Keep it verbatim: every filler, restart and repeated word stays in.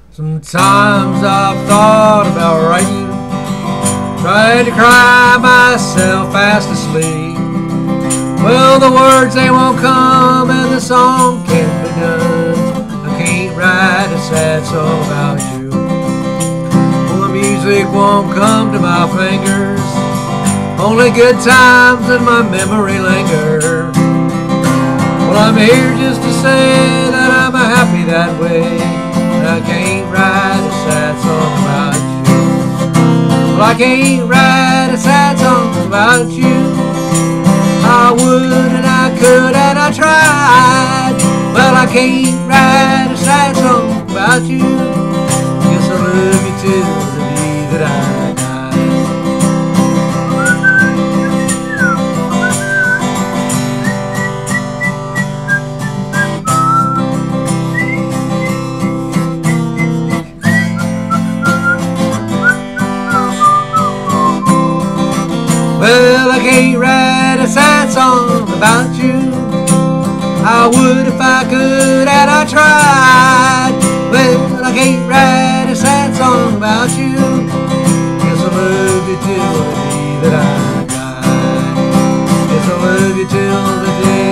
Sometimes I've thought about writing, tried to cry myself fast asleep. Well, the words they won't come and the song can't be done. I can't write a sad song about you. Well, the music won't come to my fingers, only good times in my memory linger. Well, I'm here just to say that I'm happy that way. I can't write a sad song about you. Well, I can't write a sad song about you. I would and I could and I tried. Well, I can't write a sad song about you. Guess I love you till the day that I die. Well, I can't write a sad song about you. I would if I could and I tried. Well, I can't write a sad song about you. Guess I love you till the day that I die. Guess I love you till the day